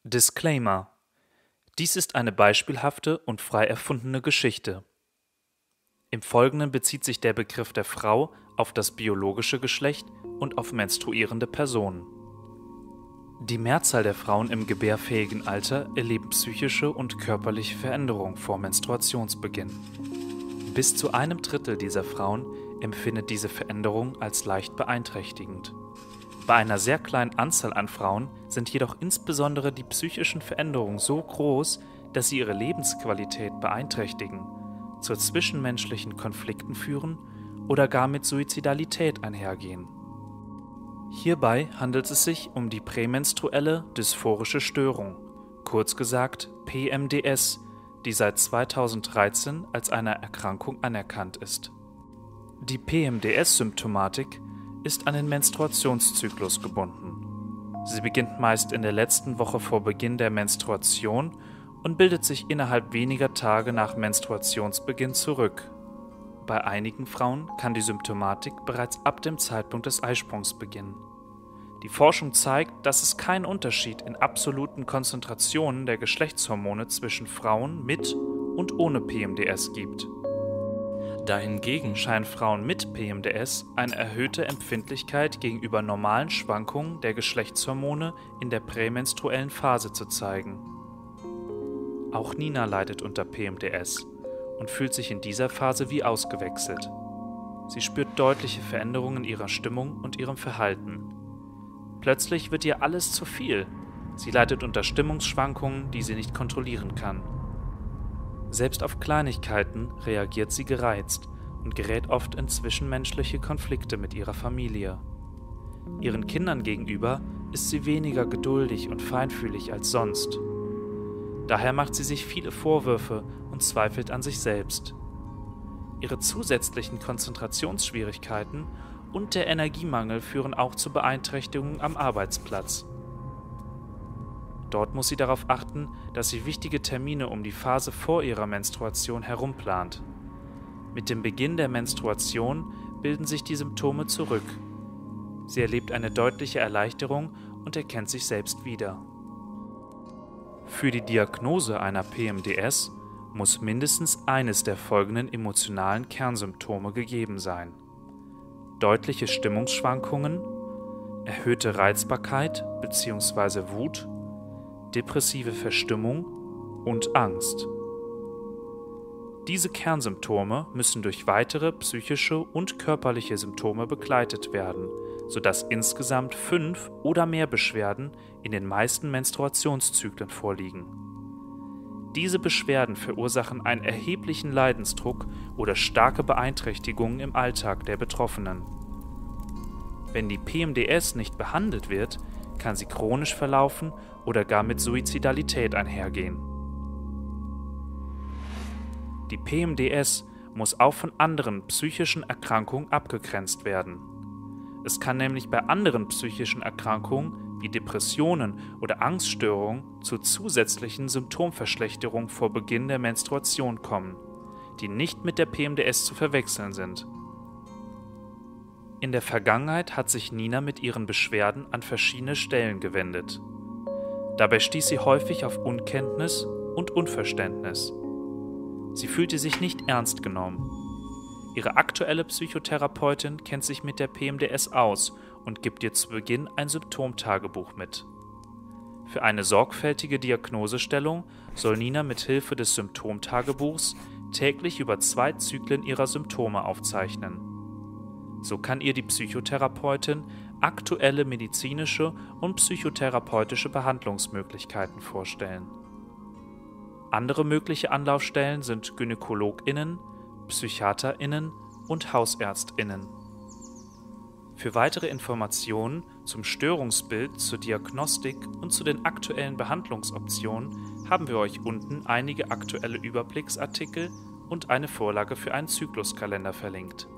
Disclaimer: Dies ist eine beispielhafte und frei erfundene Geschichte. Im Folgenden bezieht sich der Begriff der Frau auf das biologische Geschlecht und auf menstruierende Personen. Die Mehrzahl der Frauen im gebärfähigen Alter erleben psychische und körperliche Veränderungen vor Menstruationsbeginn. Bis zu 1/3 dieser Frauen empfindet diese Veränderung als leicht beeinträchtigend. Bei einer sehr kleinen Anzahl an Frauen sind jedoch insbesondere die psychischen Veränderungen so groß, dass sie ihre Lebensqualität beeinträchtigen, zu zwischenmenschlichen Konflikten führen oder gar mit Suizidalität einhergehen. Hierbei handelt es sich um die prämenstruelle dysphorische Störung, kurz gesagt PMDS, die seit 2013 als eine Erkrankung anerkannt ist. Die PMDS-Symptomatik ist an den Menstruationszyklus gebunden. Sie beginnt meist in der letzten Woche vor Beginn der Menstruation und bildet sich innerhalb weniger Tage nach Menstruationsbeginn zurück. Bei einigen Frauen kann die Symptomatik bereits ab dem Zeitpunkt des Eisprungs beginnen. Die Forschung zeigt, dass es keinen Unterschied in absoluten Konzentrationen der Geschlechtshormone zwischen Frauen mit und ohne PMDS gibt. Dahingegen scheinen Frauen mit PMDS eine erhöhte Empfindlichkeit gegenüber normalen Schwankungen der Geschlechtshormone in der prämenstruellen Phase zu zeigen. Auch Nina leidet unter PMDS und fühlt sich in dieser Phase wie ausgewechselt. Sie spürt deutliche Veränderungen in ihrer Stimmung und ihrem Verhalten. Plötzlich wird ihr alles zu viel. Sie leidet unter Stimmungsschwankungen, die sie nicht kontrollieren kann. Selbst auf Kleinigkeiten reagiert sie gereizt und gerät oft in zwischenmenschliche Konflikte mit ihrer Familie. Ihren Kindern gegenüber ist sie weniger geduldig und feinfühlig als sonst. Daher macht sie sich viele Vorwürfe und zweifelt an sich selbst. Ihre zusätzlichen Konzentrationsschwierigkeiten und der Energiemangel führen auch zu Beeinträchtigungen am Arbeitsplatz. Dort muss sie darauf achten, dass sie wichtige Termine um die Phase vor ihrer Menstruation herum plant. Mit dem Beginn der Menstruation bilden sich die Symptome zurück. Sie erlebt eine deutliche Erleichterung und erkennt sich selbst wieder. Für die Diagnose einer PMDS muss mindestens eines der folgenden emotionalen Kernsymptome gegeben sein: deutliche Stimmungsschwankungen, erhöhte Reizbarkeit bzw. Wut, depressive Verstimmung und Angst. Diese Kernsymptome müssen durch weitere psychische und körperliche Symptome begleitet werden, sodass insgesamt 5 oder mehr Beschwerden in den meisten Menstruationszyklen vorliegen. Diese Beschwerden verursachen einen erheblichen Leidensdruck oder starke Beeinträchtigungen im Alltag der Betroffenen. Wenn die PMDS nicht behandelt wird, kann sie chronisch verlaufen oder gar mit Suizidalität einhergehen. Die PMDS muss auch von anderen psychischen Erkrankungen abgegrenzt werden. Es kann nämlich bei anderen psychischen Erkrankungen wie Depressionen oder Angststörungen zu zusätzlichen Symptomverschlechterungen vor Beginn der Menstruation kommen, die nicht mit der PMDS zu verwechseln sind. In der Vergangenheit hat sich Nina mit ihren Beschwerden an verschiedene Stellen gewendet. Dabei stieß sie häufig auf Unkenntnis und Unverständnis. Sie fühlte sich nicht ernst genommen. Ihre aktuelle Psychotherapeutin kennt sich mit der PMDS aus und gibt ihr zu Beginn ein Symptomtagebuch mit. Für eine sorgfältige Diagnosestellung soll Nina mit Hilfe des Symptomtagebuchs täglich über 2 Zyklen ihrer Symptome aufzeichnen. So kann ihr die Psychotherapeutin aktuelle medizinische und psychotherapeutische Behandlungsmöglichkeiten vorstellen. Andere mögliche Anlaufstellen sind GynäkologInnen, PsychiaterInnen und HausärztInnen. Für weitere Informationen zum Störungsbild, zur Diagnostik und zu den aktuellen Behandlungsoptionen haben wir euch unten einige aktuelle Überblicksartikel und eine Vorlage für einen Zykluskalender verlinkt.